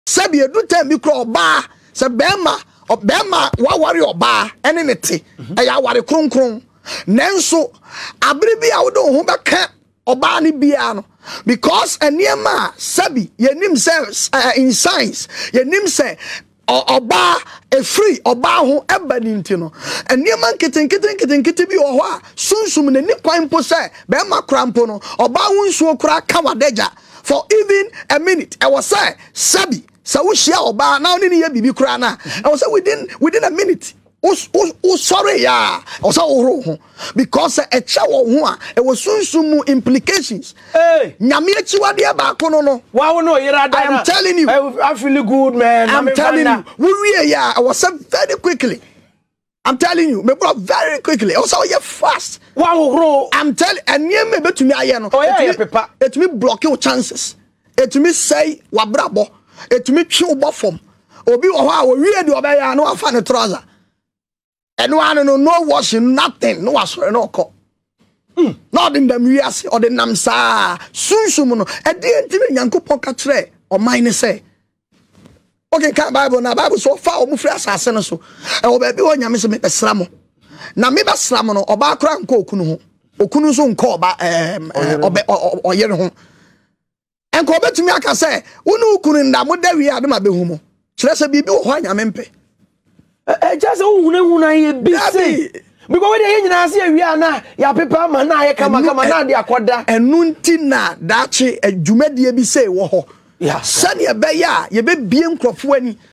Sabi edu time bi kro oba se bema wawari oba ene ne te eya ware kronkron nanso abere bi a wo do ho beka oba ne bia no because eniema sabi yenim se in science yenim se oba e free oba ho eba ni ntino eniema nketen bi wo ho a sunsum ne ni kwan po se bema krampo no oba ho nsuo kra kawadeja for even a minute I was say sabi so we share oba now ni ye bibi kra na I was say within a minute sorry ya also ho because a cha wo ho a e was sunsumu implications nyame achiwade ba ko no wow no irada I am telling you I feel good man I'm telling you we ya I was say very quickly I'm telling you me bro very quickly also you fast wow I'm telling and you me betumi aye no it me block your chances it me say wabrabo it me twi obo form obi wo ho a wo wie de obeya no afa ne trouser and one no washing nothing no was no call not in the mias or the namsa sunsum no e de ntime nyankopon ka kire o man say okay can bible na bible so far o mu free asase no so e wo ba bi wo nyame se me besra mo na me besra mo no oba kra nko okunu ho okunu so nko oba oyere ho enko betumi aka say wonu okunu nda mo da wi ade ma behu mo kire se bibi wo ho nyame mpe just huna ye busy because we dey nyina ase awia na ya pepa ma na ye kama na de akoda enu nti na dache adwumadie bi sei wo ho yeah sane ye be ya ye be bie nkrofo ani